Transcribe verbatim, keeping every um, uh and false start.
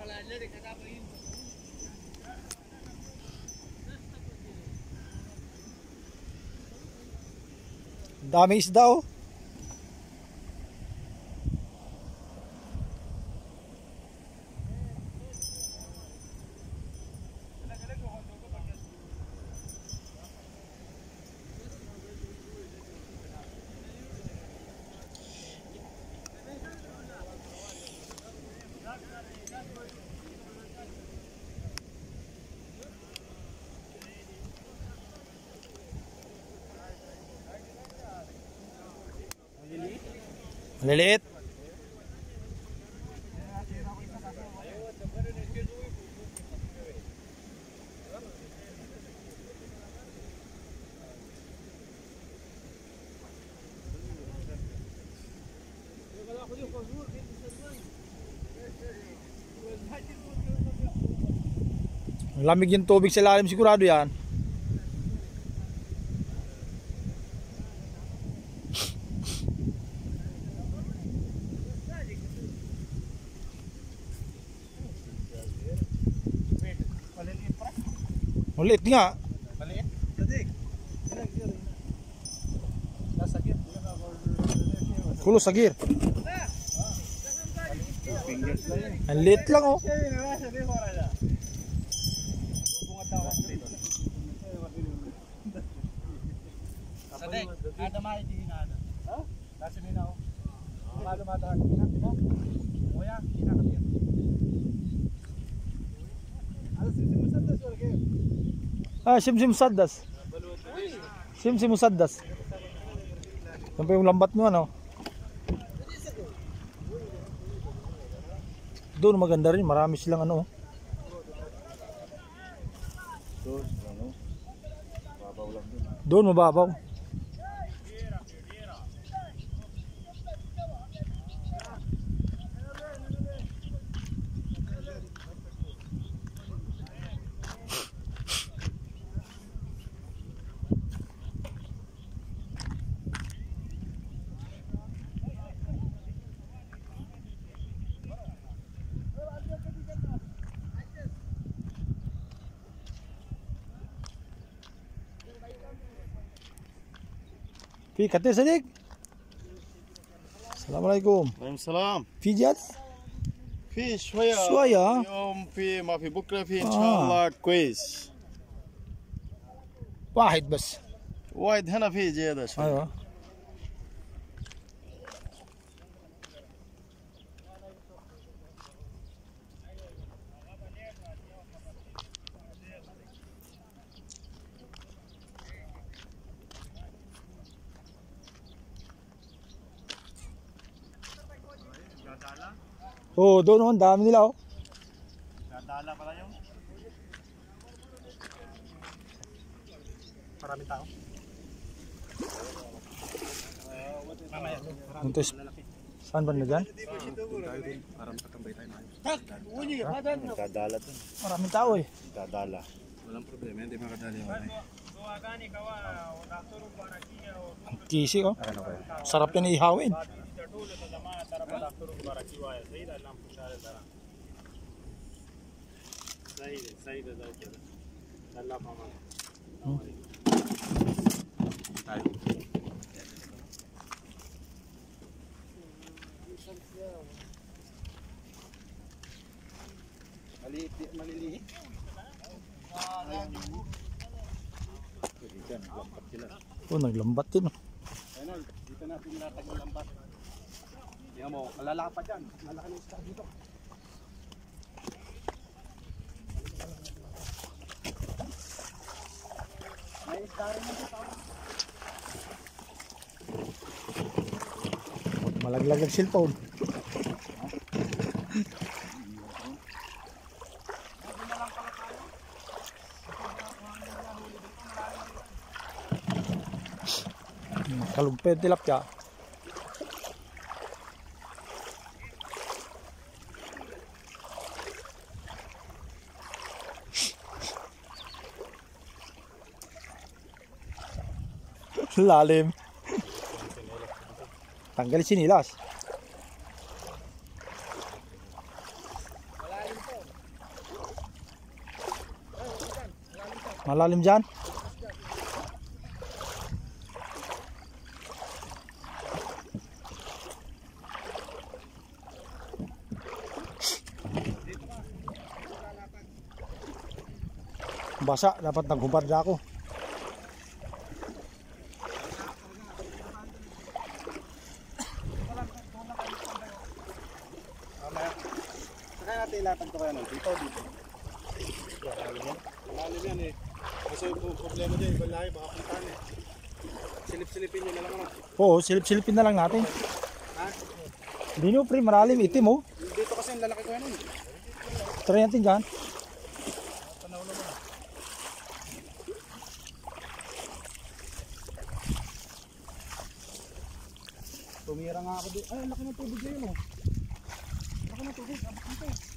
Daming isda oh. Maliliit. Lamig yung tubig sa lalim, sigurado yan. Maliit nga. Maliit? Sadik. Nasagir. Kulo sagir. Ang liit lang oh. Sadik, ada mai di nada. Ha? Kasi minaw. Malo mata kina kina. Moya kina kapir. Ada simsim musaddas wala kayo? Ah, simsim musaddas. Simsim musaddas. Sampai yung lambat mo ano. Doon maganda rin, marami silang ano. Doon, ano? Babaw lang doon. Doon mababaw. في كتير صديق. السلام عليكم. وعليكم السلام. في جد؟ في شوية شوية. اليوم في ما في بكرة في إن آه. شاء الله كويس. واحد بس. وايد هنا في زيادة شوية. ايوه. Oh, doon oh, ang dami nila oh. Dadala pala yun. Maraming tao. Mamaya. Untos. Saan ba na dyan? Para makatambay tayo na. Dadala dun. Maraming tao eh. Dadala. Walang problema, hindi makadali ako. Ang kisi oh. Sarap yan ihawin. Hmm. Maliliit, maliliit. Oh, naglambat din oh. Ayun, dito natin nilatag ng lambat. Tingnan mo, kalala pa dyan. Malaki ng isda dito. May isda rin dito. Malaglag ang cellphone. Kalumpet tilapia. Lalim. Tanggal sinilas. Malalim po. Malalim dyan. Basa, dapat naghubad na ako. Mamaya. Saka natin ilatag to kaya nun. Dito, dito. Malalim yan eh. Kasi yung problema dyan, ibang lahi, baka puntahan eh. Silip-silipin nyo na lang ano. Oo, silip-silipin na lang natin. Ha? Hindi nyo pre, malalim, itim oh. Dito kasi yung lalaki ko yan eh. Try natin dyan. Tanaw naman. Tumira nga ako dito. Ay, laki ng tubig ngayon oh. Laki ng tubig, abot dito.